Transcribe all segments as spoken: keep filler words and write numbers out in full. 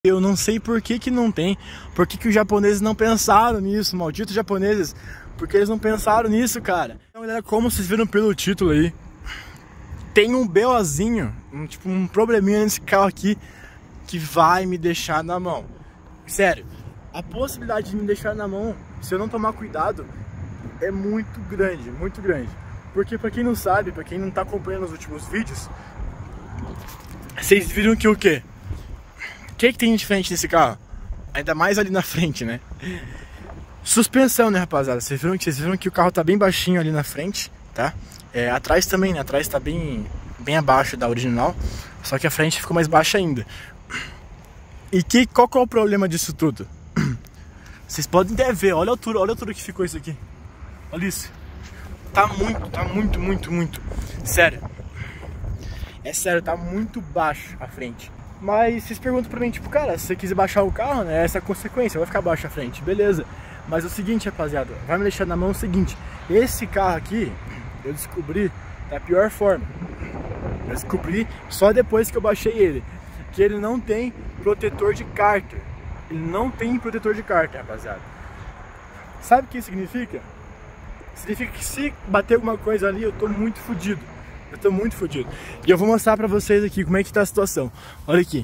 Eu não sei por que que não tem, por que que os japoneses não pensaram nisso, malditos japoneses, porque eles não pensaram nisso, cara. Então, galera, como vocês viram pelo título aí, tem um BOzinho, um, tipo um probleminha nesse carro aqui, que vai me deixar na mão. Sério, a possibilidade de me deixar na mão, se eu não tomar cuidado, é muito grande, muito grande. Porque pra quem não sabe, pra quem não tá acompanhando os últimos vídeos, vocês viram que o quê? O que que tem de diferente nesse carro? Ainda mais ali na frente, né? Suspensão, né, rapaziada? Vocês viram que, vocês viram que o carro tá bem baixinho ali na frente, tá? É, atrás também, né? Atrás tá bem, bem abaixo da original. Só que a frente ficou mais baixa ainda. E que, qual que é o problema disso tudo? Vocês podem até ver, olha a altura, olha a altura que ficou isso aqui. Olha isso. Tá muito, tá muito, muito, muito. Sério. É sério, tá muito baixo a frente. Mas vocês perguntam pra mim, tipo, cara, se você quiser baixar o carro, né, essa é a consequência, vai ficar baixo a frente, beleza. Mas é o seguinte, rapaziada, vai me deixar na mão o seguinte, esse carro aqui, eu descobri da pior forma. Eu descobri só depois que eu baixei ele, que ele não tem protetor de cárter. Ele não tem protetor de cárter, rapaziada. Sabe o que significa? Significa que se bater alguma coisa ali, eu tô muito fodido. Eu tô muito fodido. E eu vou mostrar pra vocês aqui como é que tá a situação. Olha aqui.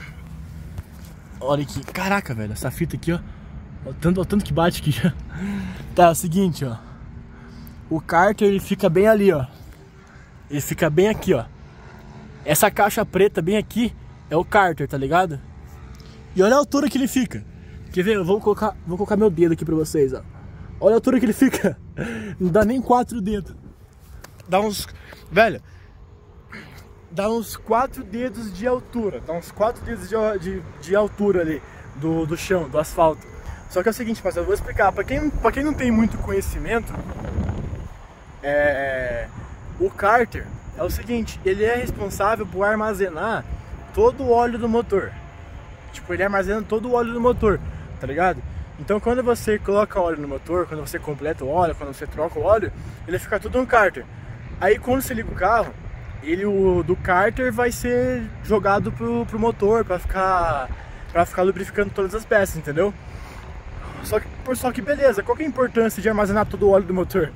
Olha aqui. Caraca, velho. Essa fita aqui, ó. Olha o tanto, olha o tanto que bate aqui. Tá, é o seguinte, ó. O cárter, ele fica bem ali, ó. Ele fica bem aqui, ó. Essa caixa preta bem aqui é o cárter, tá ligado? E olha a altura que ele fica. Quer ver? Eu vou colocar, vou colocar meu dedo aqui pra vocês, ó. Olha a altura que ele fica. Não dá nem quatro dedos. Dá uns... Velho, dá uns quatro dedos de altura. Dá uns quatro dedos de, de, de altura ali do, do chão, do asfalto. Só que é o seguinte, parceiro, eu vou explicar. Pra quem, pra quem não tem muito conhecimento, é, o cárter é o seguinte, ele é responsável por armazenar todo o óleo do motor. Tipo, ele armazena todo o óleo do motor, tá ligado? Então quando você coloca óleo no motor, quando você completa o óleo, quando você troca o óleo, ele fica tudo no cárter. Aí quando você liga o carro, ele, o do cárter vai ser jogado pro, pro motor pra ficar, pra ficar lubrificando todas as peças, entendeu? Só que, só que beleza, qual que é a importância de armazenar todo o óleo do motor?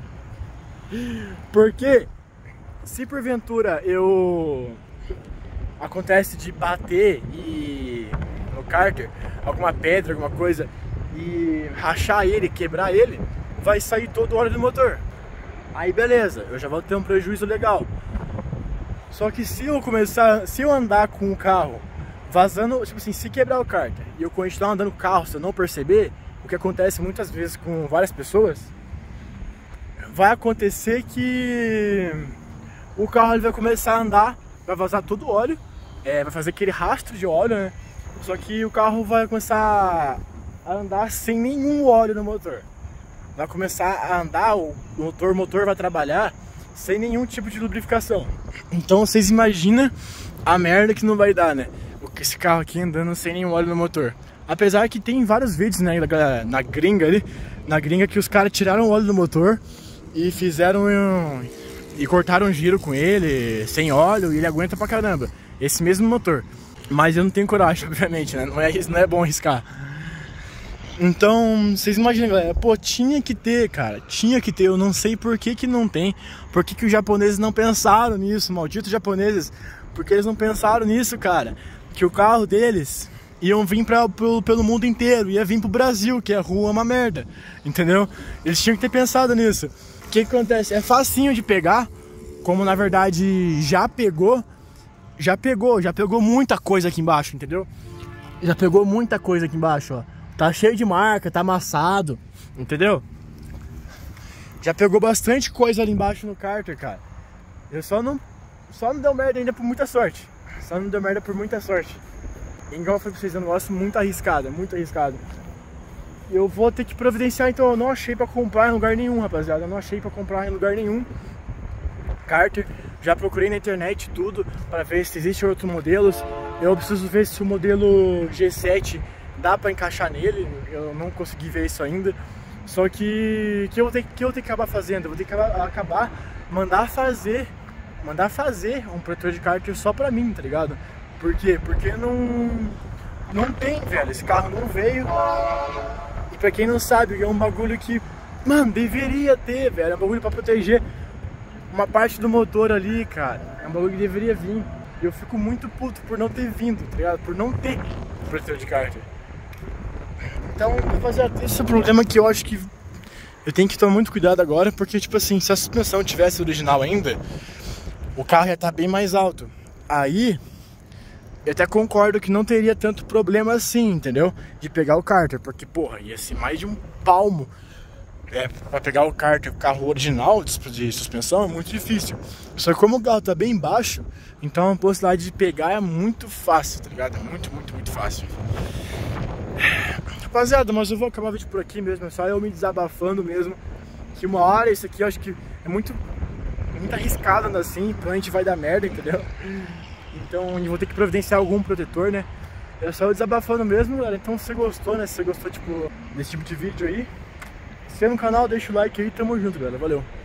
Porque se porventura eu acontece de bater e no cárter alguma pedra, alguma coisa e rachar ele, quebrar ele, vai sair todo o óleo do motor. Aí beleza, eu já vou ter um prejuízo legal. Só que se eu começar, se eu andar com o carro vazando, tipo assim, se quebrar o cárter e eu continuar andando com o carro se eu não perceber, o que acontece muitas vezes com várias pessoas, vai acontecer que o carro ele vai começar a andar, vai vazar todo o óleo, é, vai fazer aquele rastro de óleo, né? Só que o carro vai começar a andar sem nenhum óleo no motor. Vai começar a andar, o motor, o motor vai trabalhar sem nenhum tipo de lubrificação. Então vocês imaginam a merda que não vai dar, né? Esse carro aqui andando sem nenhum óleo no motor. Apesar que tem vários vídeos, né, na gringa ali, na gringa que os caras tiraram o óleo do motor e fizeram um, e cortaram um giro com ele, sem óleo, e ele aguenta pra caramba. Esse mesmo motor. Mas eu não tenho coragem, obviamente, né? Não é, não é bom arriscar. Então, vocês imaginam, galera, pô, tinha que ter, cara, tinha que ter, eu não sei por que que não tem, por que que os japoneses não pensaram nisso, malditos japoneses, porque eles não pensaram nisso, cara, que o carro deles iam vir pra, pelo, pelo mundo inteiro, ia vir pro Brasil, que a rua é uma merda, entendeu? Eles tinham que ter pensado nisso. O que que acontece? É facinho de pegar, como na verdade já pegou, já pegou, já pegou muita coisa aqui embaixo, entendeu? Já pegou muita coisa aqui embaixo, ó. Tá cheio de marca, tá amassado, entendeu? Já pegou bastante coisa ali embaixo no cárter, cara. Eu só não, só não deu merda ainda por muita sorte. Só não deu merda por muita sorte. Igual eu falei pra vocês, é um negócio muito arriscado, muito arriscado. Eu vou ter que providenciar, então eu não achei pra comprar em lugar nenhum, rapaziada. Eu não achei pra comprar em lugar nenhum cárter. Já procurei na internet tudo pra ver se existem outros modelos. Eu preciso ver se o modelo G sete dá pra encaixar nele, eu não consegui ver isso ainda. Só que que eu tenho que eu tenho que acabar fazendo, eu vou ter que acabar, acabar mandar fazer, mandar fazer um protetor de cárter só pra mim, tá ligado? Por quê? Porque não não tem, velho. Esse carro não veio. E pra quem não sabe, é um bagulho que, mano, deveria ter, velho. É um bagulho pra proteger uma parte do motor ali, cara. É um bagulho que deveria vir. E eu fico muito puto por não ter vindo, tá ligado? Por não ter protetor de cárter. Então, rapaziada, esse é o problema que eu acho que eu tenho que tomar muito cuidado agora. Porque, tipo assim, se a suspensão tivesse original ainda, o carro ia estar bem mais alto. Aí, eu até concordo que não teria tanto problema assim, entendeu? De pegar o cárter, porque, porra, ia ser mais de um palmo. É, pra pegar o cárter, o carro original de suspensão é muito difícil. Só que como o carro tá bem baixo, então a possibilidade de pegar é muito fácil, tá ligado? É muito, muito, muito fácil. Rapaziada, mas eu vou acabar o vídeo por aqui mesmo. É só eu me desabafando mesmo. Que uma hora isso aqui eu acho que é muito, muito arriscado andar assim. Provavelmente vai dar merda, entendeu? Então eu vou ter que providenciar algum protetor, né? É só eu desabafando mesmo, galera. Então se você gostou, né? Se você gostou, tipo, desse tipo de vídeo aí, se é no canal, deixa o like aí. Tamo junto, galera. Valeu!